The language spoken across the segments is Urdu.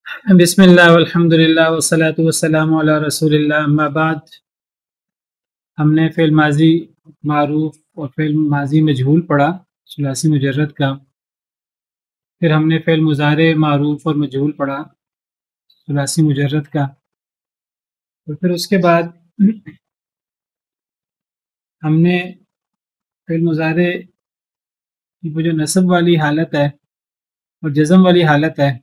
بسم اللہ والحمد للہ والصلاۃ والسلام علی رسول اللہ، اما بعد۔ ہم نے فعل ماضی معروف اور فعل ماضی مجہول پڑھا ثلاثی مجرد کا، پھر ہم نے فعل مضارع معروف اور مجہول پڑھا ثلاثی مجرد کا، اور پھر اس کے بعد ہم نے فعل مضارع کی وہ جو نصب والی حالت ہے اور جزم والی حالت ہے،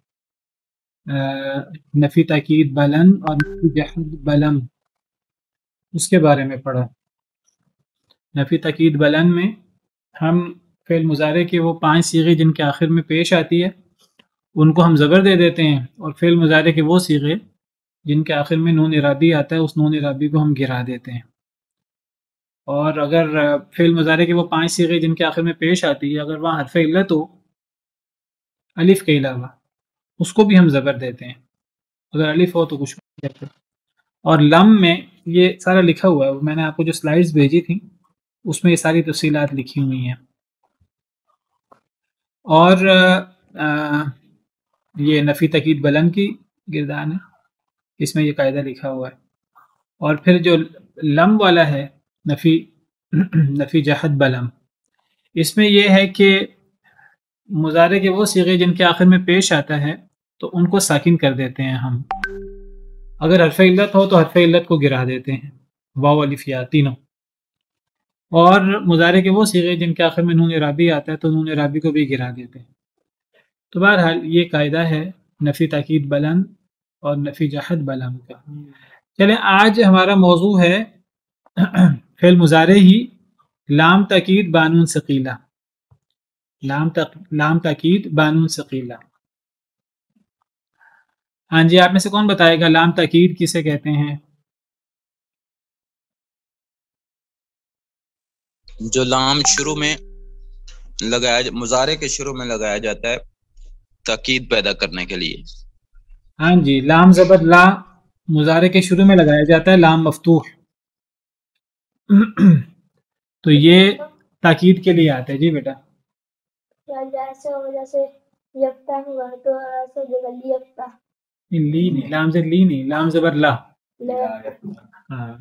نفی تاکید بلند اور نفی جحد بلم، اس کے بارے میں پڑھا۔ نفی تاکید بلند میں ہم فعل مضارع کے وہ 5 صیغے جن کے آخر میں پیش آتی ہے ان کو ہم زبر دے دیتے ہیں، اور فعل مضارع کے وہ صیغے جن کے آخر میں نون اعرابی آتا ہے اس نون اعرابی کو ہم گرا دیتے ہیں۔ اور اگر فعل مضارع کے وہ 5 صیغے جن کے آخر میں پیش آتی ہے اگر وہاں حرف علت ہو الف کے علاوہ اس کو بھی ہم زبر دیتے ہیں، اگر الف ہو تو کچھ نہیں کہتے۔ اور لم میں یہ سارا لکھا ہوا ہے، میں نے آپ کو جو سلائیڈز بھیجی تھیں اس میں یہ ساری تفصیلات لکھی ہوئی ہیں۔ اور یہ نفی تاکید بلند کی گردان ہے، اس میں یہ قاعدہ لکھا ہوا ہے۔ اور پھر جو لم والا ہے نفی جہد بلم، اس میں یہ ہے کہ مضارع کے وہ صیغے جن کے آخر میں پیش آتا ہے تو ان کو ساکن کر دیتے ہیں ہم، اگر حرف علت ہو تو حرف علت کو گرا دیتے ہیں، واو الف یا تینوں۔ اور مضارع کے وہ صیغے جن کے آخر میں نون اعرابی آتا ہے تو نون اعرابی کو بھی گرا دیتے ہیں۔ تو بہرحال یہ قاعدہ ہے نفی تاکید بلند اور نفی جہد بلند کا۔ چلیں آج ہمارا موضوع ہے فعل مضارع ہی لام تاکید بانون ثقیلہ، لام تاکید بانون ثقیلہ۔ ہاں جی، آپ میں سے کون بتائے گا لام تاکید کسے کہتے ہیں؟ جو لام شروع میں لگایا مضارع کے شروع میں لگایا جاتا ہے تاکید پیدا کرنے کے لیے۔ ہاں جی، لام زبر لا مضارع کے شروع میں لگایا جاتا ہے، لام مفتوح، تو یہ تاکید کے لیے آتا ہے۔ جی بیٹا، لی نہیں، لام سے لی نہیں، لام زبر لا۔ ہاں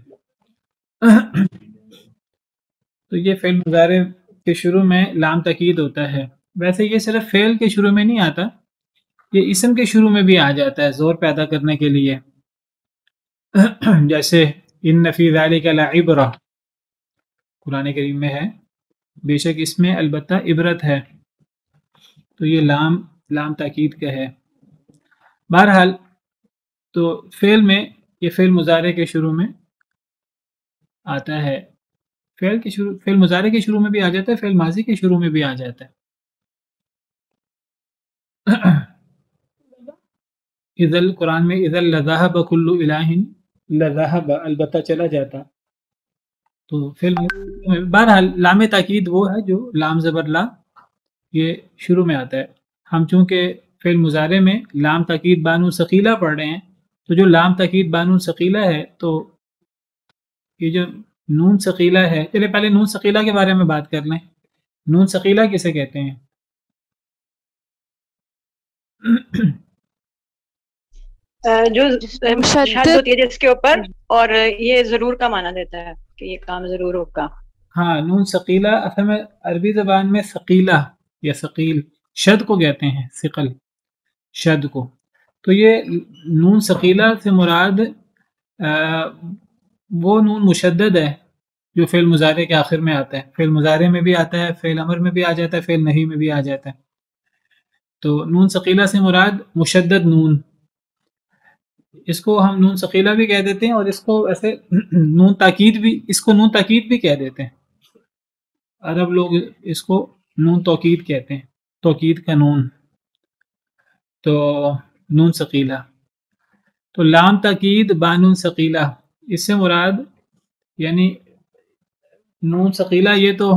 تو یہ فعل مضارع کے شروع میں لام تاکید ہوتا ہے۔ ویسے یہ صرف فعل کے شروع میں نہیں آتا، یہ اسم کے شروع میں بھی آ جاتا ہے زور پیدا کرنے کے لیے، جیسے ان فی ذلک لعبرہ قرآن کریم میں ہے، بے شک اس میں البتہ عبرت ہے، تو یہ لام تاکید کا ہے۔ بہرحال تو فعل میں یہ فعل مضارع کے شروع میں آتا ہے، فعل مضارع کے شروع میں بھی آ جاتا ہے، فعل ماضی کے شروع میں بھی آ جاتا ہے۔ اذل قرآن میں اذل لذہب کل الہ لذہب البتہ چلا جاتا، تو فعل بہرحال لام تاکید وہ ہے جو لام زبر لا یہ شروع میں آتا ہے۔ ہم چونکہ فعل مضارع میں لام تاکید بانون ثقیلہ پڑھ رہے ہیں، تو جو لام تاکید بانون ثقیلہ ہے تو یہ جو نون ثقیلہ ہے، چلے پہلے نون ثقیلہ کے بارے میں بات کر لیں۔ نون ثقیلہ کسے کہتے ہیں؟ جو شد ہوتی ہے جس کے اوپر، اور یہ ضرور کا معنی دیتا ہے کہ یہ کام ضرور ہوگا۔ ہاں، نون ثقیلہ اصل میں عربی زبان میں ثقیلہ یا ثقیل شد کو کہتے ہیں، ثقل شد کو۔ تو یہ نون ثقیلہ سے مراد وہ نون مشدد ہے جو فعل مضارع کے آخر میں آتا ہے، فعل مضارع میں بھی آتا ہے، فعل امر میں بھی آ جاتا ہے، فعل نہی میں بھی آ جاتا ہے۔ تو نون ثقیلہ سے مراد مشدد نون، اس کو ہم نون ثقیلہ بھی کہہ دیتے ہیں، اور اس کو ایسے نون تاکید بھی کہہ دیتے ہیں۔ عرب لوگ اس کو نون توکید کہتے ہیں، توکید کا نون، تو نون ثقیلہ۔ تو لام تاکید بانون ثقیلہ، اس سے مراد یعنی نون ثقیلہ یہ تو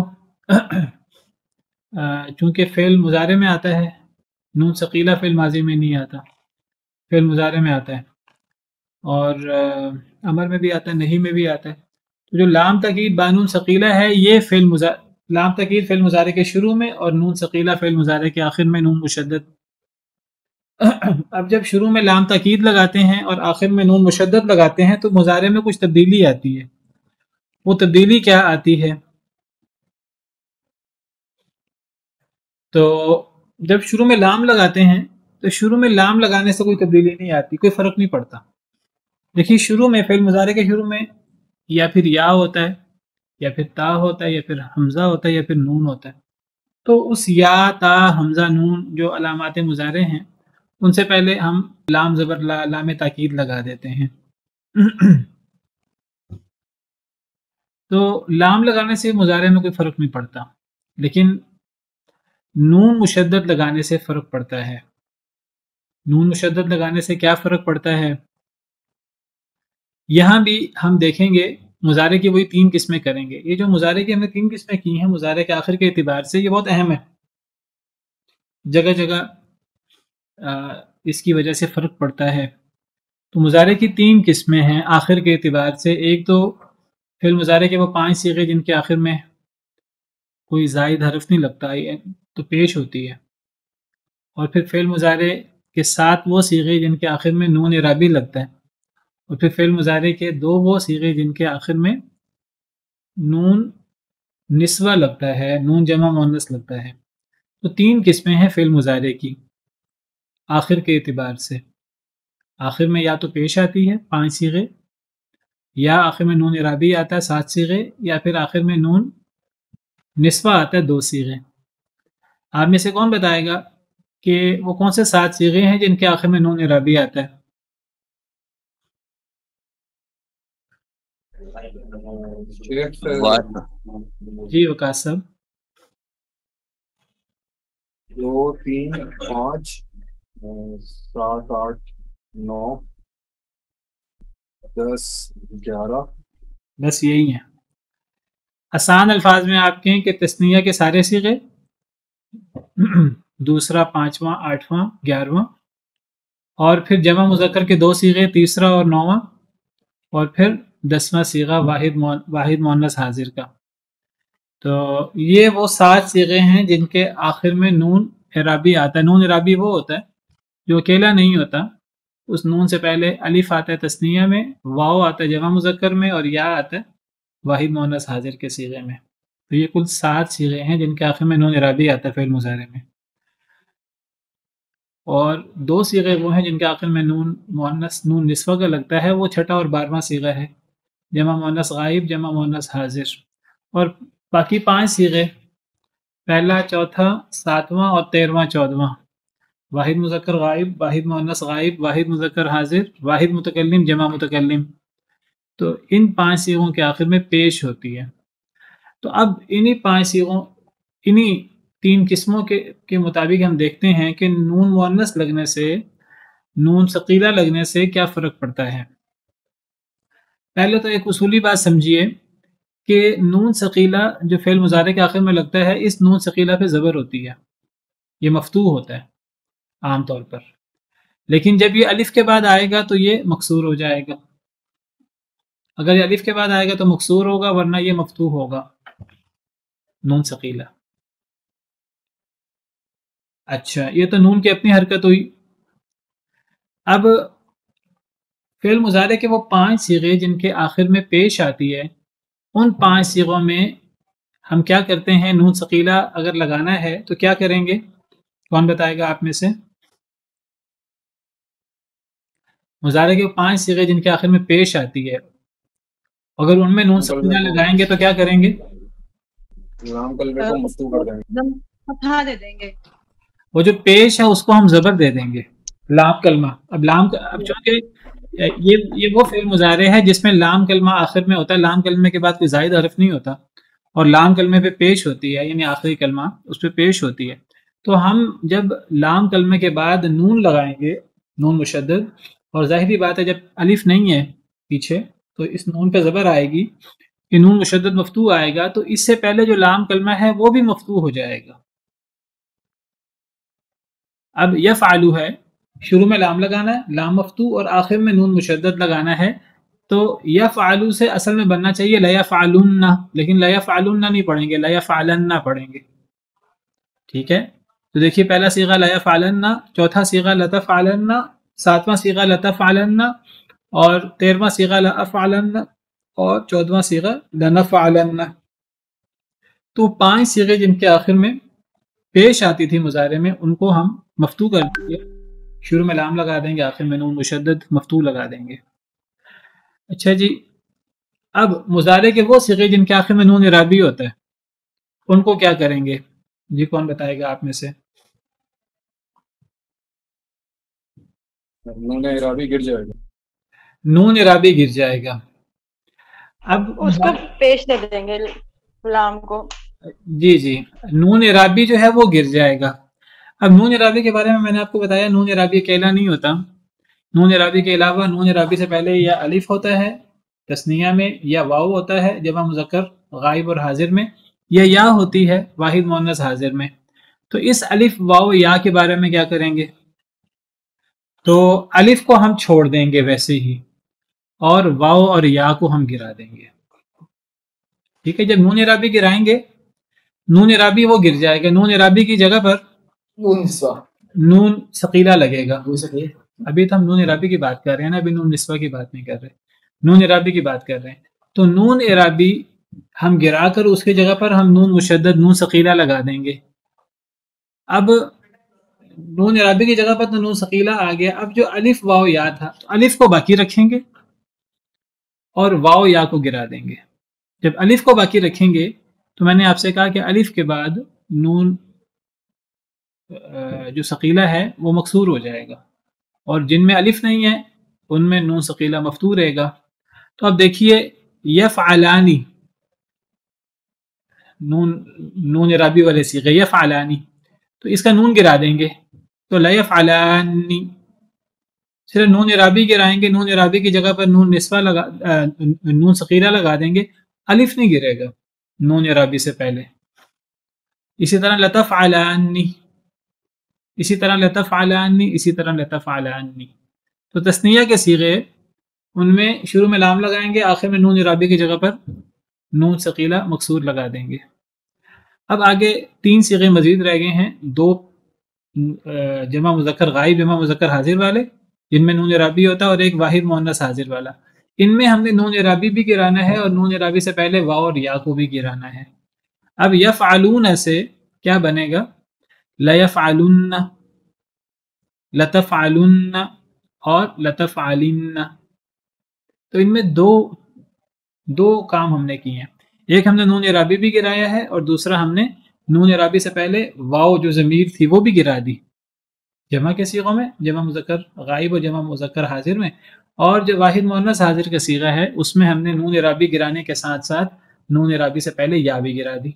چونکہ فعل مضارع میں آتا ہے، نون ثقیلہ فعل ماضی میں نہیں آتا، فعل مضارع میں آتا ہے، اور امر میں بھی آتا ہے، نہی میں بھی آتا ہے۔ تو جو لام تاکید بانون ثقیلہ ہے یہ لام تاکید فعل مضارع کے شروع میں، اور نون ثقیلہ فعل مضارع کے آخر میں نون مشدد اب جب شروع میں لام تاکید لگاتے ہیں اور آخر میں نون مشدد لگاتے ہیں تو مضارع میں کچھ تبدیلی آتی ہے. وہ تبدیلی کیا آتی ہے؟ تو جب شروع میں لام لگاتے ہیں تو شروع میں لام لگانے سے کوئی تبدیلی نہیں آتی، کوئی فرق نہیں پڑتا. دیکھیے شروع میں فعل مضارع کے شروع میں یا پھر یا ہوتا ہے یا پھر تا ہوتا ہے یا پھر حمزہ ہوتا ہے یا پھر نون ہوتا ہے. تو اس یا تا حمزہ نون جو علامات مضارع ہیں ان سے پہلے ہم لام زبر لا لام تاکید لگا دیتے ہیں. تو لام لگانے سے مضارع میں کوئی فرق نہیں پڑتا، لیکن نون مشدد لگانے سے فرق پڑتا ہے. نون مشدد لگانے سے کیا فرق پڑتا ہے؟ یہاں بھی ہم دیکھیں گے مضارع کی وہی 3 قسمیں کریں گے. یہ جو مضارع کی ہم نے 3 قسمیں کی ہیں مضارع کے آخر کے اعتبار سے، یہ بہت اہم ہے. جگہ جگہ اس کی وجہ سے فرق پڑتا ہے. تو مضارع کی 3 قسمیں ہیں آخر کے اعتبار سے. ایک تو فعل مضارع کے وہ 5 صیغے جن کے آخر میں کوئی زائد حرف نہیں لگتا تو پیش ہوتی ہے. اور پھر فعل مضارع کے 7 وہ صیغے جن کے آخر میں نون اعرابی لگتا ہے. اور پھر فعل مضارع کے 2 وہ صیغے جن کے آخر میں نون نسوہ لگتا ہے، نون جمع مؤنث لگتا ہے. تو 3 قسمیں ہیں فعل مضارع کی آخر کے اعتبار سے. آخر میں یا تو پیش آتی ہے 5 صیغے، یا آخر میں نون اعرابی آتا ہے 7 صیغے، یا پھر آخر میں نون نسوہ آتا ہے 2 صیغے. آپ میں سے کون بتائے گا کہ وہ کون سے 7 صیغے ہیں جن کے آخر میں نون اعرابی آتا ہے؟ جی وقاص صاحب. 2 3 5 7 8 9 10 11. بس یہی ہیں. آسان الفاظ میں آپ کہیں کہ تثنیہ کے سارے صیغے، دوسرا 5واں 8واں 11واں، اور پھر جمع مذکر کے 2 صیغے، تیسرا اور 9واں، اور پھر 10واں صیغہ واحد مؤنث حاضر کا. تو یہ وہ 7 صیغے ہیں جن کے آخر میں نون اعرابی آتا ہے. نون اعرابی وہ ہوتا ہے جو اکیلا نہیں ہوتا. اس نون سے پہلے الف آتا ہے تثنیہ میں، واو آتا ہے جمع مذکر میں، اور یا آتا ہے واحد مؤنث حاضر کے صیغے میں. تو یہ کل 7 صیغے ہیں جن کے آخر میں نون اعرابی آتا ہے فعل مضارع میں. اور 2 صیغے وہ ہیں جن کے آخر میں نون مؤنث نون نسوہ کا لگتا ہے، وہ 6واں اور 12واں صیغہ ہے، جمع مؤنث غائب جمع مؤنث حاضر. اور باقی 5 صیغے، پہلا، چوتھا، 7واں اور 13واں 14واں، واحد مذکر غائب، واحد مؤنث غائب، واحد مذکر حاضر، واحد متکلم جمع متکلم. تو ان 5 صیغوں کے آخر میں پیش ہوتی ہے. تو اب انہی 5 صیغوں، انہی 3 قسموں کے مطابق ہم دیکھتے ہیں کہ نون مؤنث لگنے سے، نون ثقیلہ لگنے سے کیا فرق پڑتا ہے. پہلے تو ایک اصولی بات سمجھیے کہ نون ثقیلہ جو فعل مضارع کے آخر میں لگتا ہے، اس نون ثقیلہ پہ زبر ہوتی ہے، یہ مفتوح ہوتا ہے عام طور پر. لیکن جب یہ الف کے بعد آئے گا تو یہ مکسور ہو جائے گا. اگر یہ الف کے بعد آئے گا تو مکسور ہوگا، ورنہ یہ مفتوح ہوگا نون ثقیلہ. اچھا، یہ تو نون کی اپنی حرکت ہوئی. اب فعل مضارع کے وہ 5 صیغے جن کے آخر میں پیش آتی ہے، ان 5 صیغوں میں ہم کیا کرتے ہیں؟ نون ثقیلہ اگر لگانا ہے تو کیا کریں گے؟ کون بتائے گا آپ میں سے؟ مضارع کے وہ 5 صیغے جن کے آخر میں پیش آتی ہے، اگر ان میں نون ثقیلہ لگائیں گے تو کیا کریں گے؟ لام کلمے کو مفتوح کر دیں گے، فتحہ دے دیں گے. وہ جو پیش ہے اس کو ہم زبر دے دیں گے، لام کلمہ. اب چونکہ یہ وہ فعل مضارع ہے جس میں لام کلمہ آخر میں ہوتا ہے، لام کلمے کے بعد کوئی زائد حرف نہیں ہوتا، اور لام کلمے پہ پیش ہوتی ہے، یعنی آخری کلمہ اس پہ پیش ہوتی ہے. تو ہم جب لام کلمے کے بعد نون لگائیں گے، نون مشدد، اور ظاہری بات ہے جب الف نہیں ہے پیچھے تو اس نون پہ زبر آئے گی، کہ نون مشدد مفتوح آئے گا، تو اس سے پہلے جو لام کلمہ ہے وہ بھی مفتوح ہو جائے گا. اب یفعلو ہے، شروع میں لام لگانا ہے، لام مفتوح، اور آخر میں نون مشدد لگانا ہے. تو یفعلو سے اصل میں بننا چاہیے لیفعلن، لیکن لیفعلن نہیں پڑھیں گے، لیفعلن پڑھیں گے. ٹھیک ہے. تو دیکھیے پہلا صیغہ لا یفعلن، چوتھا صیغہ لتفعلن، ساتواں صیغہ لتفعلن، اور 13واں صیغہ لافعلن، اور 14واں صیغہ لنفعلن۔ تو 5 صیغے جن کے آخر میں پیش آتی تھی مضارع میں، ان کو ہم مفتوح کر دیں گے، شروع میں لام لگا دیں گے، آخر میں نون مشدد مفتوح لگا دیں گے۔ اچھا جی، اب مضارع کے وہ صیغے جن کے آخر میں نون اعرابی ہوتا ہے، ان کو کیا کریں گے؟ جی کون بتائے گا آپ میں سے؟ نون اعرابی گر جائے گا، نون اعرابی گر جائے گا۔ اب اس کو پیش دے دیں گے لام کو۔ جی جی، نون اعرابی جو ہے وہ گر جائے گا۔ اب نون اعرابی کے بارے میں نے آپ کو بتایا، نون اعرابی اکیلا نہیں ہوتا، نون اعرابی کے علاوہ نون اعرابی سے پہلے یا الف ہوتا ہے تثنیہ میں، یا واو ہوتا ہے جمع مذکر غائب اور حاضر میں، یا ہوتی ہے واحد مؤنث حاضر میں۔ تو اس الف واو یا کے بارے میں کیا کریں گے؟ تو الف کو ہم چھوڑ دیں گے ویسے ہی، اور واو اور یا کو ہم گرا دیں گے، ٹھیک ہے؟ جب نون اعرابی گرائیں گے، نون اعرابی وہ گر جائے گا، نون اعرابی کی جگہ پر نون ثقیلہ لگے گا۔ ابھی تو ہم نون اعرابی کی بات کر رہے ہیں نا، ابھی نون نسوہ کی بات نہیں کر رہے، نون اعرابی کی بات کر رہے ہیں۔ تو نون اعرابی ہم گرا کر اس کی جگہ پر ہم نون مشدد نون ثقیلہ لگا دیں گے۔ اب نون اعرابی کی جگہ پر تو نون ثقیلہ آ گیا، اب جو الف واو یا تھا تو الف کو باقی رکھیں گے اور واو یا کو گرا دیں گے۔ جب الف کو باقی رکھیں گے تو میں نے آپ سے کہا کہ الف کے بعد نون جو ثقیلہ ہے وہ مکسور ہو جائے گا، اور جن میں الف نہیں ہے ان میں نون ثقیلہ مفتوح رہے گا۔ تو اب دیکھیے یفعلانی، نون اعرابی والے صیغے یفعلانی، تو اس کا نون گرا دیں گے، تو لا یفعلانی، صرف نون اعرابی گرائیں گے، نون اعرابی کی جگہ پر نون نسوہ نون ثقیلہ لگا دیں گے، الف نہیں گرے گا نون اعرابی سے پہلے۔ اسی طرح لتفعلانی، اسی طرح لتفعلانی، اسی طرح لتفعلانی۔ تو تثنیہ کے صیغے ان میں شروع میں لام لگائیں گے، آخر میں نون اعرابی کی جگہ پر نون ثقیلہ مکسور لگا دیں گے۔ اب آگے 3 صیغے مزید رہ گئے ہیں، 2 جمع مذکر غائب جمع مذکر حاضر والے جن میں نون اعرابی ہوتا ہے، اور ایک واحد مؤنث حاضر والا۔ ان میں ہم نے نون اعرابی بھی گرانا ہے، اور نون اعرابی سے پہلے واو اور یا کو بھی گرانا ہے۔ اب یفعلون سے کیا بنے گا؟ لیفعلن، لتفعلن اور لتفعلن۔ تو ان میں دو کام ہم نے کیے ہیں، ایک ہم نے نون اعرابی بھی گرایا ہے، اور دوسرا ہم نے نون اعرابی سے پہلے واو جو ضمیر تھی وہ بھی گرا دی، جمع کے صیغوں میں، جمع مذکر غائب اور جمع مذکر حاضر میں، اور جو واحد مؤنث حاضر کا صیغہ ہے اس میں ہم نے نون اعرابی گرانے کے ساتھ ساتھ نون اعرابی سے پہلے یا بھی گرا دی۔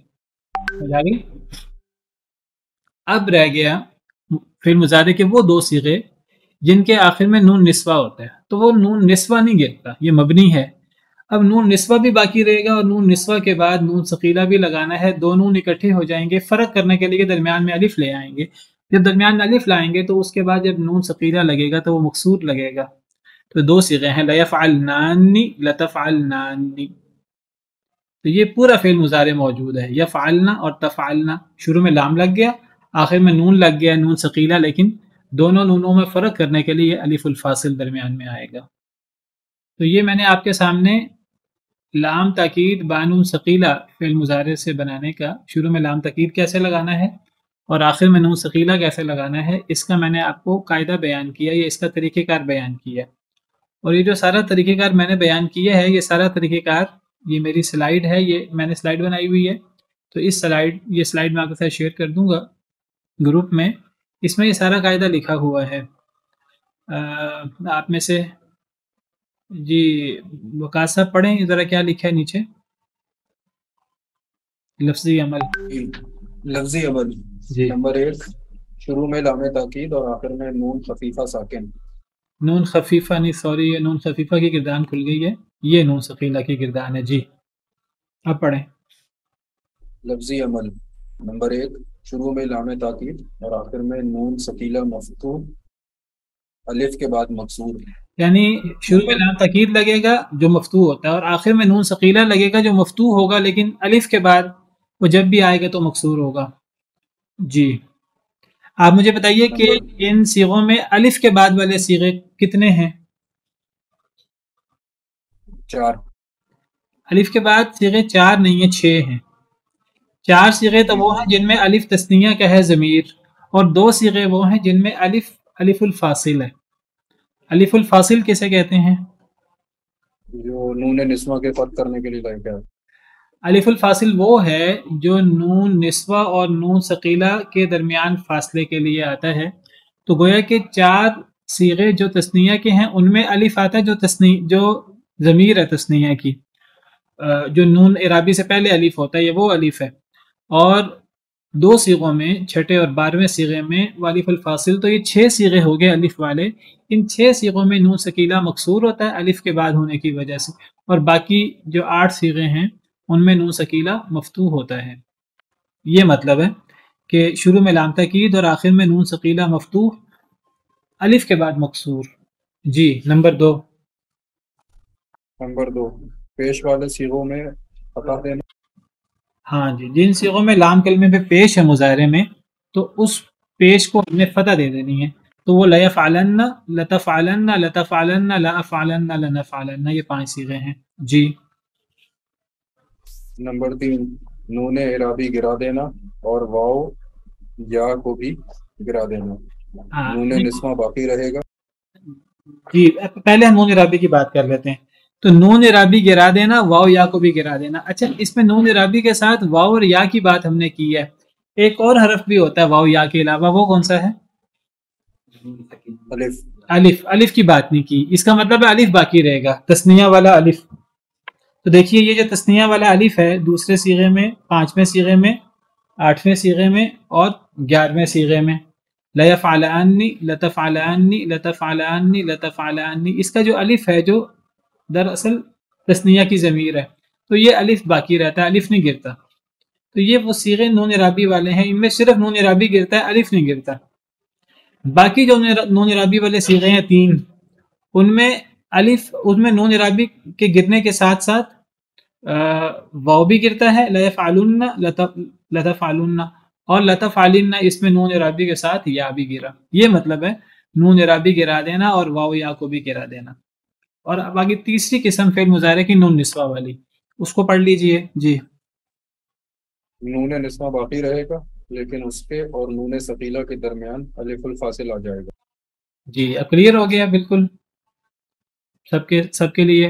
اب رہ گیا فعل مضارع کے وہ 2 صیغے جن کے آخر میں نون نسوہ ہوتا ہے، تو وہ نون نسوہ نہیں گرتا، یہ مبنی ہے۔ اب نون نسوہ بھی باقی رہے گا، اور نون نسوہ کے بعد نون ثقیلہ بھی لگانا ہے، دونوں اکٹھے ہو جائیں گے، فرق کرنے کے لیے درمیان میں الف لے آئیں گے۔ جب درمیان میں الف لائیں گے تو اس کے بعد جب نون ثقیلہ لگے گا تو وہ مکسور لگے گا۔ تو 2 صیغے ہیں، لیفعلنانی، لتفعلنانی۔ تو یہ پورا فعل مضارع موجود ہے، یفعلنا اور تفعلنا، شروع میں لام لگ گیا، آخر میں نون لگ گیا، نون ثقیلہ، لیکن دونوں نونوں میں فرق کرنے کے لیے الف الفاصل درمیان میں آئے گا۔ تو یہ میں نے آپ کے سامنے لام تاکید بانون ثقیلہ فعل مضارع سے بنانے کا، شروع میں لام تاکید کیسے لگانا ہے اور آخر میں نون ثقیلہ کیسے لگانا ہے، اس کا میں نے آپ کو قاعدہ بیان کیا، یہ اس کا طریقہ کار بیان کیا۔ اور یہ جو سارا طریقہ کار میں نے بیان کیا ہے، یہ سارا طریقہ کار، یہ میری سلائیڈ ہے، یہ میں نے سلائیڈ بنائی ہوئی ہے، تو یہ سلائیڈ میں آپ کے ساتھ شیئر کر دوں گا گروپ میں، اس میں یہ سارا قاعدہ لکھا ہوا ہے۔ آپ میں سے جی وقاص صاحب پڑھیں ذرا کیا لکھا ہے نیچے۔ لفظی عمل، لفظی عمل جی نمبر 1، شروع میں لام تاکید اور آخر میں نون خفیفہ ساکن۔ نون خفیفہ نہیں، سوری، یہ نون خفیفہ کی گردان کھل گئی ہے، یہ نون ثقیلہ کی گردان ہے۔ جی اب پڑھیں۔ لفظی عمل نمبر 1، شروع میں لام تاکید اور آخر میں نون ثقیلہ مفتوح، الف کے بعد مکسور۔ یعنی شروع میں لام تاکید لگے گا جو مفتوح ہوتا ہے، اور آخر میں نون ثقیلہ لگے گا جو مفتوح ہوگا، لیکن الف کے بعد وہ جب بھی آئے گا تو مکسور ہوگا۔ جی آپ مجھے بتائیے کہ ان صیغوں میں الف کے بعد والے صیغے کتنے ہیں؟ 4. الف کے بعد صیغے 4 نہیں ہیں، 6 ہیں۔ 4 صیغے تو وہ ہیں جن میں الف تثنیہ کا ہے ضمیر، اور 2 صیغے وہ ہیں جن میں الف الفاصل ہے۔ الف الفاصل کسے کہتے ہیں؟ جو نون نسوہ کے فرق کرنے کے لیے لائق ہے۔ الف الفاصل وہ ہے جو نون نسوہ اور نون ثقیلہ کے درمیان فاصلے کے لیے آتا ہے۔ تو گویا کہ 4 صیغے جو تثنیہ کے ہیں ان میں الف آتا ہے جو ضمیر ہے تثنیہ کی، جو نون اعرابی سے پہلے الف ہوتا ہے، یہ وہ الف ہے۔ اور 2 صیغوں میں، چھٹے اور 12ویں صیغے میں الف الفاصل، تو یہ 6 صیغے ہو گئے الف والے۔ ان 6 صیغوں میں نون ثقیلہ مکسور ہوتا ہے الف کے بعد ہونے کی وجہ سے، اور باقی جو 8 صیغے ہیں ان میں نون ثقیلہ مفتوح ہوتا ہے۔ یہ مطلب ہے کہ شروع میں لام تاکید اور آخر میں نون ثقیلہ مفتوح، الف کے بعد مکسور۔ جی نمبر 2۔ نمبر 2، پیش والے صیغوں میں فتح دینا۔ ہاں جی، جن صیغوں میں لام کلمے پہ پیش ہے مظاہرے میں، تو اس پیش کو ہم نے فتح دے دینی ہے۔ تو وہ لیفعلن، لتفعلن، لتفعلن، لافعلن، لنفعلن، یہ 5 صیغے ہیں۔ جی نمبر 3، نون اعرابی گرا دینا اور واو یا کو بھی گرا دینا۔ نون نسوہ باقی رہے گا۔ جی پہلے ہم نون اعرابی کی بات کر لیتے ہیں۔ تو نون اعرابی گرا دینا، واو یا کو بھی گرا دینا۔ اچھا، اس میں نون اعرابی کے ساتھ واو اور یا کی بات ہم نے کی ہے، ایک اور حرف بھی ہوتا ہے واو یا کے علاوہ، وہ کون سا ہے؟ الف۔ الف کی بات نہیں کی، اس کا مطلب ہے الف باقی رہے گا، تثنیہ والا الف۔ تو دیکھیے یہ جو تثنیہ والا الف ہے، دوسرے صیغے میں، 5ویں صیغے میں، 8ویں صیغے میں اور 11ویں صیغے میں، لیفعلن، لتفعلن، لتفعلن، لتفعلن، اس کا جو الف ہے جو دراصل تثنیہ کی ضمیر ہے، تو یہ الف باقی رہتا ہے، الف نہیں گرتا۔ تو یہ وہ صیغے نون اعرابی والے ہیں، ان میں صرف نون اعرابی گرتا ہے، الف نہیں گرتا۔ باقی جو نون اعرابی والے صیغے ہیں 3، ان میں الف، اس میں نون اعرابی کے گرنے کے ساتھ ساتھ واو بھی گرتا ہے، لیفعلن، لتفعلن، اور لتفعلن، اس میں نون اعرابی کے ساتھ یا بھی گرا۔ یہ مطلب ہے نون اعرابی گرا دینا اور واو یا کو بھی گرا دینا۔ اور اب آگے تیسری قسم فعل مضارع کی نون نسوہ والی، اس کو پڑھ لیجئے۔ جی نون نسوہ باقی رہے گا لیکن اس کے اور نون ثقیلہ کے درمیان الف الفاصل آ جائے گا۔ جی اب کلیئر ہو گیا بالکل سب کے لیے؟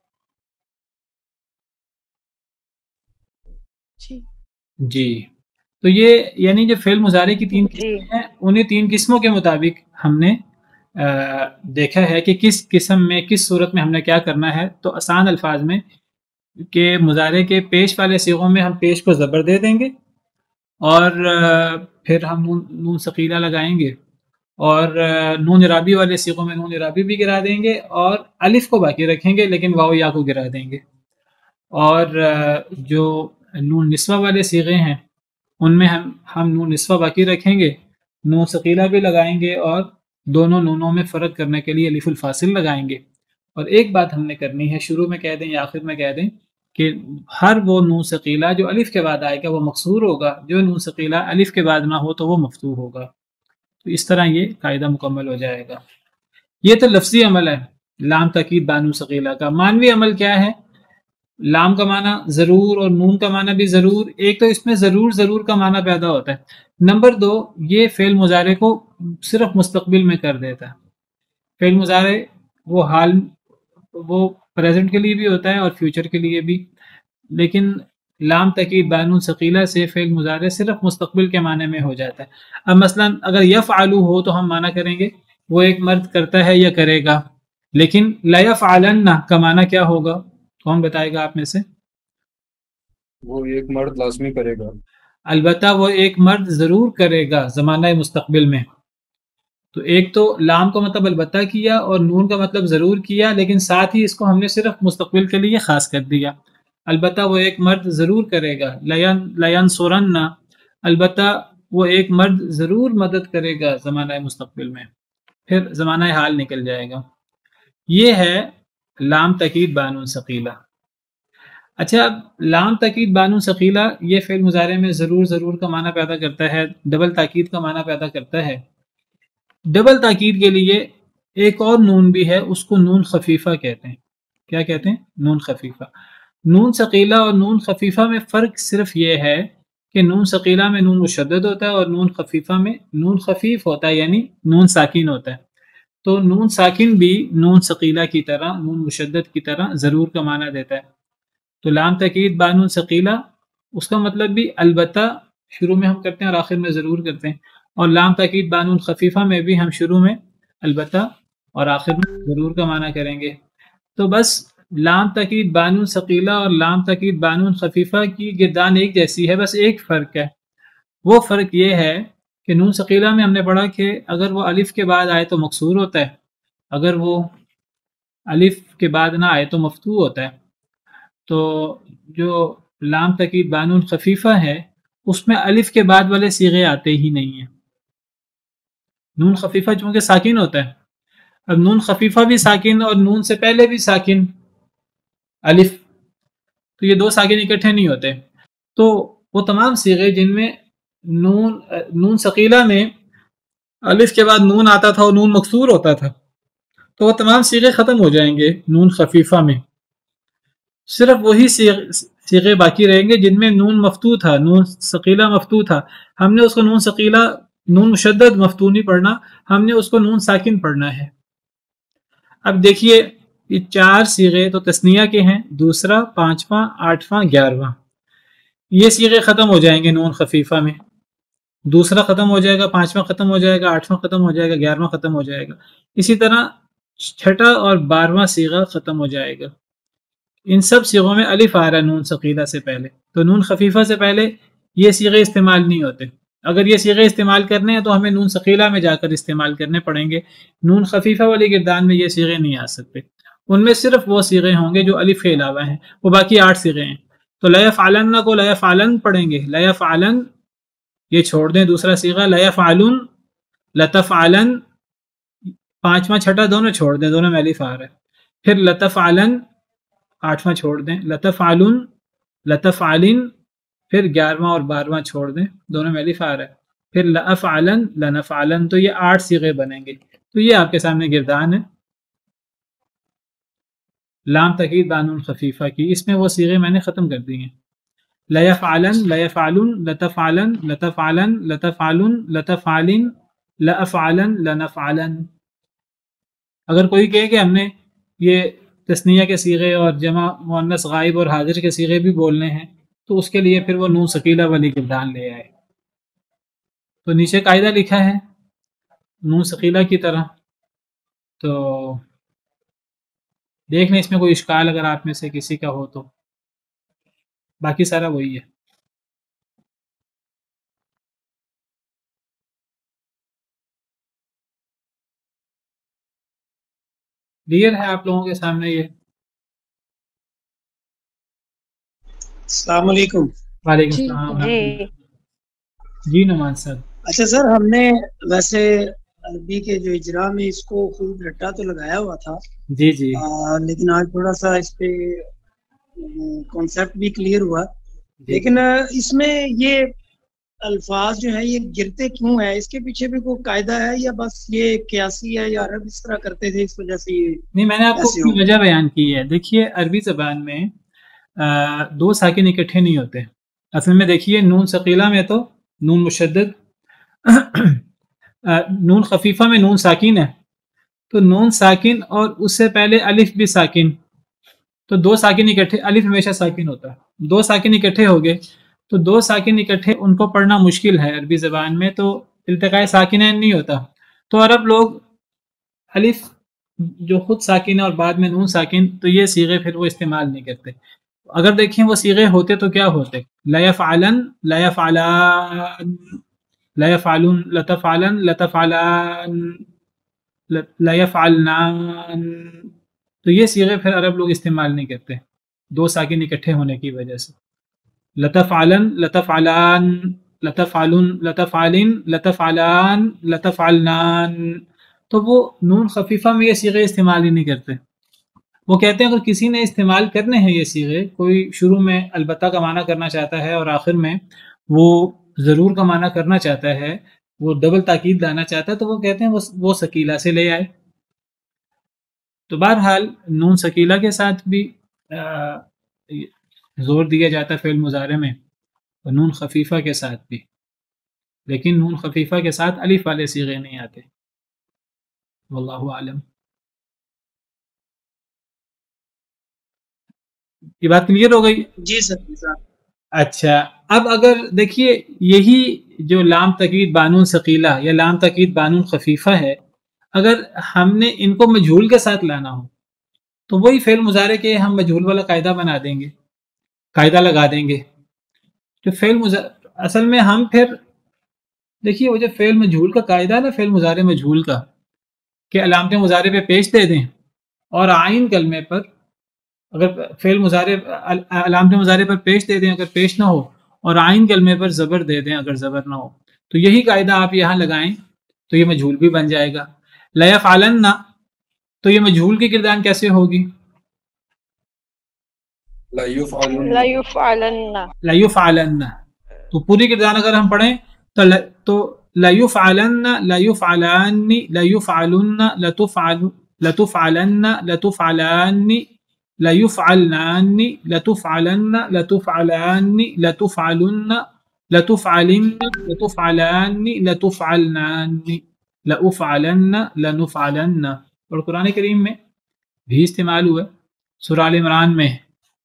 جی تو یہ یعنی جو فعل مضارع کی 3 قسمیں ہیں، انہیں 3 قسموں کے مطابق ہم نے دیکھا ہے کہ کس قسم میں، کس صورت میں ہم نے کیا کرنا ہے۔ تو آسان الفاظ میں کہ مضارع کے پیش والے صیغوں میں ہم پیش کو زبر دے دیں گے، اور پھر ہم نون ثقیلہ لگائیں گے، اور نون اعرابی والے صیغوں میں نون اعرابی بھی گرا دیں گے، اور الف کو باقی رکھیں گے لیکن واو یا کو گرا دیں گے۔ اور جو نون نسوہ والے صیغے ہیں ان میں ہم نون نسوہ باقی رکھیں گے، نون ثقیلہ بھی لگائیں گے، اور دونوں نونوں میں فرق کرنے کے لیے الف الفاصل لگائیں گے۔ اور ایک بات ہم نے کرنی ہے، شروع میں کہہ دیں یا آخر میں کہہ دیں، کہ ہر وہ نون ثقیلہ جو الف کے بعد آئے گا وہ مکسور ہوگا، جو نون ثقیلہ الف کے بعد نہ ہو تو وہ مفتوح ہوگا۔ تو اس طرح یہ قاعدہ مکمل ہو جائے گا۔ یہ تو لفظی عمل ہے لام تاکید بانو ثقیلہ کا۔ معنوی عمل کیا ہے؟ لام کا معنی ضرور اور نون کا معنی بھی ضرور۔ ایک تو اس میں ضرور کا معنی پیدا ہوتا ہے، نمبر 2 یہ فعل مضارع کو صرف مستقبل میں کر دیتا ہے۔ فعل مضارع وہ پریزنٹ کے لیے بھی ہوتا ہے اور فیوچر کے لیے بھی، لیکن لام تاکید بانو ثقیلہ سے فعل مضارع صرف مستقبل کے معنی میں ہو جاتا ہے۔ اب مثلا اگر یفعلو ہو تو ہم معنی کریں گے وہ ایک مرد کرتا ہے یا کرے گا، لیکن لیفعلن کا معنی کیا ہوگا؟ کون بتائے گا آپ میں سے؟ وہ ایک مرد لازمی کرے گا۔ البتہ وہ ایک مرد ضرور کرے گا زمانہ مستقبل میں۔ تو ایک تو لام کا مطلب البتہ کیا اور نون کا مطلب ضرور کیا، لیکن ساتھ ہی اس کو ہم نے صرف مستقبل کے لیے خاص کر دیا۔ البتہ وہ ایک مرد ضرور کرے گا، لینصرن، البتہ وہ ایک مرد ضرور مدد کرے گا زمانہ مستقبل میں، پھر زمانہ حال نکل جائے گا۔ یہ ہے لام تاکید بانو ثقیلہ۔ اچھا، اب لام تاکید بانون ثقیلہ یہ فعل مضارع میں ضرور ضرور کا معنی پیدا کرتا ہے، ڈبل تاکید کا معنی پیدا کرتا ہے۔ ڈبل تاکید کے لیے ایک اور نون بھی ہے، اس کو نون خفیفہ کہتے ہیں۔ کیا کہتے ہیں؟ نون خفیفہ۔ نون ثقیلہ اور نون خفیفہ میں فرق صرف یہ ہے کہ نون ثقیلہ میں نون مشدد ہوتا ہے اور نون خفیفہ میں نون خفیف ہوتا ہے، یعنی نون ساکن ہوتا ہے۔ تو نون ساکن بھی نون ثقیلہ کی طرح، نون مشدد کی طرح ضرور کا معنی دیتا ہے۔ تو لام تاکید بانون ثقیلہ، اس کا مطلب بھی البتہ شروع میں ہم کرتے ہیں اور آخر میں ضرور کرتے ہیں، اور لام تاکید بانون خفیفہ میں بھی ہم شروع میں البتہ اور آخر میں ضرور کا معنی کریں گے۔ تو بس لام تاکید بانون ثقیلہ اور لام تاکید بانون خفیفہ کی گردان ایک جیسی ہے، بس ایک فرق ہے۔ وہ فرق یہ ہے کہ نون ثقیلہ میں ہم نے پڑھا کہ اگر وہ الف کے بعد آئے تو مکسور ہوتا ہے، اگر وہ الف کے بعد نہ آئے تو مفتوح ہوتا ہے۔ تو جو لام تاکید بانون خفیفہ ہے اس میں الف کے بعد والے صیغے آتے ہی نہیں ہیں۔ نون خفیفہ چونکہ ساکن ہوتا ہے، اب نون خفیفہ بھی ساکن اور نون سے پہلے بھی ساکن الف، تو یہ دو ساکن اکٹھے نہیں ہوتے۔ تو وہ تمام صیغے جن میں نون ثقیلہ میں الف کے بعد نون آتا تھا اور نون مکسور ہوتا تھا، تو وہ تمام صیغے ختم ہو جائیں گے نون خفیفہ میں۔ صرف وہی صیغے باقی رہیں گے جن میں نون مفتوح تھا، نون ثقیلہ مفتوح تھا، ہم نے اس کو نون ثقیلہ، نون مشدد مفتوح نہیں پڑھنا، ہم نے اس کو نون ساکن پڑھنا ہے۔ اب دیکھیے یہ چار صیغے تو تثنیہ کے ہیں، دوسرا، پانچواں، آٹھواں، گیارہواں، یہ صیغے ختم ہو جائیں گے نون خفیفہ میں۔ دوسرا ختم ہو جائے گا، پانچواں ختم ہو جائے گا، آٹھواں ختم ہو جائے گا، گیارہواں ختم ہو جائے گا، اسی طرح چھٹا اور بارہواں صیغہ ختم ہو جائے گا۔ ان سب صیغوں میں الف آ رہا ہے نون ثقیلہ سے پہلے، تو نون خفیفہ سے پہلے یہ صیغے استعمال نہیں ہوتے۔ اگر یہ صیغے استعمال کرنے ہیں تو ہمیں نون ثقیلہ میں جا کر استعمال کرنے پڑیں گے، نون خفیفہ والی گردان میں یہ صیغے نہیں آ سکتے۔ ان میں صرف وہ صیغے ہوں گے جو الف کے علاوہ ہیں، وہ باقی 8 صیغے ہیں۔ تو لیفعلن کو لیفعلن پڑھیں گے، لیفعلن یہ چھوڑ دیں، دوسرا صیغہ لیفعلن، لتفعلن، پانچواں چھٹا دونوں چھوڑ دیں، دونوں میں الف آ رہا ہے۔ پھر لتفعلن، آٹھواں چھوڑ دیں، لتفعلن، لتفعلن، پھر گیارہواں اور بارہواں چھوڑ دیں، دونوں میں الف آ رہا ہے۔ پھر لافعلن، لنفعلن، تو یہ 8 صیغے بنیں گے۔ تو یہ آپ کے سامنے گردان ہے لام تاکید بانون خفیفہ کی، اس میں وہ صیغے میں نے ختم کر دی ہیں۔ لیفعلن، لیفعلن، لتفعلن، لتفعلن، لتفعلن، لتفعلن، لافعلن، لنفعلن۔ اگر کوئی کہے کہ ہم نے یہ تثنیہ کے صیغے اور جمع مؤنث غائب اور حاضر کے صیغے بھی بولنے ہیں تو اس کے لیے پھر وہ نون ثقیلہ والی گردان لے آئے۔ تو نیچے قاعدہ لکھا ہے نون ثقیلہ کی طرح، تو دیکھ لیں اس میں کوئی اشکال اگر آپ میں سے کسی کا ہو تو، باقی سارا وہی ہے۔ کلیئر ہے آپ لوگوں کے سامنے یہ؟ السلام علیکم۔ وعلیکم السلام۔ جی نعمان صاحب۔ اچھا سر، ہم نے ویسے عربی کے جو اجرا میں اس کو خوب رٹا تو لگایا ہوا تھا، جی جی، لیکن آج تھوڑا سا اس پہ کانسیپٹ بھی کلیئر ہوا، لیکن اس میں یہ الفاظ جو ہیں یہ گرتے کیوں ہیں؟ اس کے پیچھے بھی کوئی قاعدہ ہے یا بس یہ قیاسی ہے، یا عرب اس طرح کرتے تھے اس وجہ سے یہ؟ نہیں، میں نے آپ کو وجہ بیان کی ہے۔ دیکھیے عربی زبان میں دو ساکن اکٹھے نہیں ہوتے اصل میں۔ دیکھیے نون ثقیلہ میں تو نون مشدد، نون خفیفہ میں نون ساکن ہے، تو نون ساکن اور اس سے پہلے الف بھی ساکن، تو دو ساکن اکٹھے، الف ہمیشہ ساکن ہوتا ہے، دو ساکن اکٹھے ہو گئے تو دو ساکن اکٹھے ان کو پڑھنا مشکل ہے عربی زبان میں، تو التقاء ساکنین نہیں ہوتا، تو عرب لوگ الف جو خود ساکن ہے اور بعد میں نون ساکن، تو یہ صیغے پھر وہ استعمال نہیں کرتے۔ اگر دیکھیں وہ صیغے ہوتے تو کیا ہوتے؟ لیفعلن، لیفعلن، لیفعلن، لتفعلن، لتفعلن، لیفعلنان، تو یہ صیغے پھر عرب لوگ استعمال نہیں کرتے دو ساکن اکٹھے ہونے کی وجہ سے۔ لتفعلن، لتفعلان، لتفعلن، لتفعلن، لتفعلان، لتفعلنان، تو وہ نون خفیفہ میں یہ صیغے استعمال ہی نہیں کرتے۔ وہ کہتے ہیں اگر کسی نے استعمال کرنے ہیں یہ صیغے، کوئی شروع میں البتہ کا معنی کرنا چاہتا ہے اور آخر میں وہ ضرور کا معنی کرنا چاہتا ہے، وہ ڈبل تاکید لانا چاہتا ہے، تو وہ کہتے ہیں وہ ثقیلہ سے لے آئے۔ تو بہرحال نون ثقیلہ کے ساتھ بھی زور دیا جاتا ہے فعل مضارع میں، اور نون خفیفہ کے ساتھ بھی، لیکن نون خفیفہ کے ساتھ الف والے صیغے نہیں آتے۔ واللہ عالم۔ یہ بات کلیئر ہو گئی؟ جی سر۔ اچھا، اب اگر دیکھیے یہی جو لام تاکید بانون ثقیلہ یا لام تاکید بانون خفیفہ ہے، اگر ہم نے ان کو مجہول کے ساتھ لانا ہو تو وہی فعل مضارع کے ہم مجہول والا قاعدہ بنا دیں گے، قاعدہ لگا دیں گے۔ جو فعل اصل میں ہم پھر دیکھیے وہ جو فعل مجہول کا قاعدہ ہے نا، فعل مضارع مجہول کا، کہ علامت مضارع پہ پیش دے دیں اور عین کلمے پر، اگر فعل مضارع علامت مضارع پر پیش دے دیں اگر پیش نہ ہو، اور عین کلمے پر زبر دے دیں اگر زبر نہ ہو، تو یہی قاعدہ آپ یہاں لگائیں تو یہ مجہول بھی بن جائے گا۔ لا یفعلن، تو یہ مجہول کی گردان کیسے ہوگی؟ لا یفعلن، لا یفعلن، لا یفعلن، تو پوری گردان اگر ہم پڑھیں تو لا یفعلن، لا یفعلان، لا یفعلن، لتفعلن، لتفعلان، لا یفعلنان، لتفعلن، لتفعلان، لتفعلن، لتفعلن، لتفعلان، لتفعلنان، لأفعلن، لنفعلن۔ اور قرآن کریم میں بھی استعمال ہوا، سورہ آل عمران میں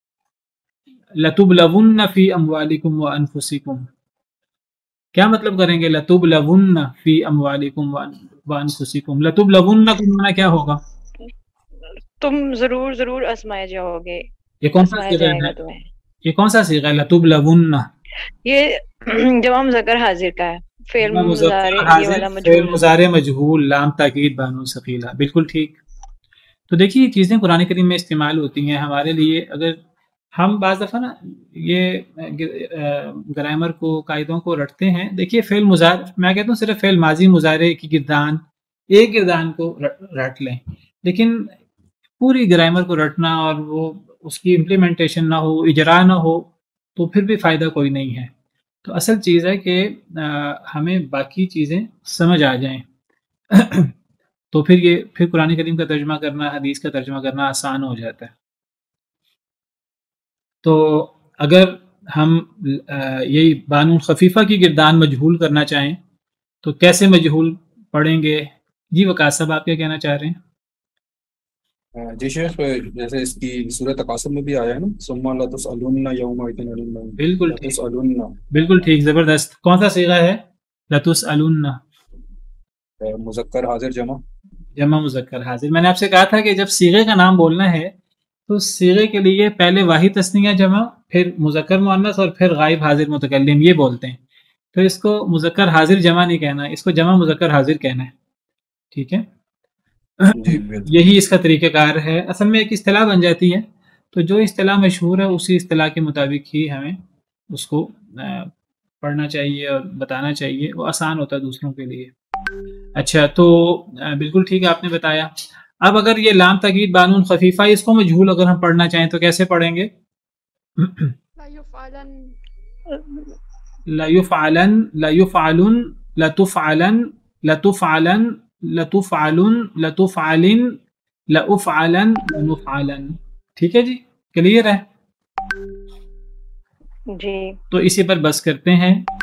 لتبلون فی اموالکم وانفسکم، کیا مطلب کریں گے لتبلون فی اموالکم وانفسکم؟ لتبلون کا معنی کیا ہوگا؟ تم ضرور ضرور آزمائے جاؤ گے، یہ کون سا آزمایا صیغہ جائے گا ہے؟ تمہیں۔ یہ کون سا صیغہ ہے لتبلون؟ یہ جمع مذکر حاضر کا ہے، فعل مضارع یہ والا فعل مجہول۔ مضارع مجہول لام تاکید بانون ثقیلہ، بالکل ٹھیک۔ تو دیکھیے یہ چیزیں قرآن کریم میں استعمال ہوتی ہیں ہمارے لیے۔ اگر ہم بعض دفعہ نا یہ گرامر کو، قاعدوں کو رٹتے ہیں، دیکھیے فعل مضارع، میں کہتا ہوں صرف فعل ماضی مضارع کی گردان، ایک گردان کو رٹ لیں، لیکن پوری گرامر کو رٹنا اور وہ اس کی امپلیمنٹیشن نہ ہو، اجرا نہ ہو، تو پھر بھی فائدہ کوئی نہیں ہے۔ تو اصل چیز ہے کہ ہمیں باقی چیزیں سمجھ آ جائیں تو پھر قرآن کریم کا ترجمہ کرنا، حدیث کا ترجمہ کرنا آسان ہو جاتا ہے۔ تو اگر ہم یہی بانون خفیفہ کی گردان مجہول کرنا چاہیں تو کیسے مجہول پڑھیں گے؟ جی وقاص صاحب آپ کیا کہنا چاہ رہے ہیں؟ جی شیخ، جیسے اس کی سورۃ تکاثر میں بھی آیا ہے نا، ثم لتسألن یومئذ عن النعیم، بالکل ٹھیک، لتسألن، بالکل ٹھیک، زبردست۔ کون سا صیغہ ہے؟ لتسألن، مذکر حاضر جمع۔ جمع مذکر حاضر۔ میں نے آپ سے کہا تھا کہ جب صیغے کا نام بولنا ہے تو صیغے کے لیے پہلے واحد تثنیہ جمع، پھر مذکر مؤنث اور پھر غائب حاضر متکلم، یہ بولتے ہیں۔ تو اس کو مذکر حاضر جمع نہیں کہنا، اس کو جمع مذکر حاضر کہنا ہے، ٹھیک ہے؟ یہی اس کا طریقہ کار ہے۔ اصل میں ایک اصطلاح بن جاتی ہے، تو جو اصطلاح مشہور ہے اسی اصطلاح کے مطابق ہی ہمیں اس کو پڑھنا چاہیے اور بتانا چاہیے، وہ آسان ہوتا ہے دوسروں کے لیے۔ اچھا، تو بالکل ٹھیک آپ نے بتایا۔ اب اگر یہ لام تاکید بانون خفیفہ، اس کو مجہول اگر ہم پڑھنا چاہیں تو کیسے پڑھیں گے؟ لا یفعلن، لا یفعلن، لتفعلن، لتفعلن، لتفعلن، لتفعلن، لأفعلن، لنفعلن۔ ٹھیک ہے جی، کلیئر ہے؟ جی، تو اسی پر بس کرتے ہیں۔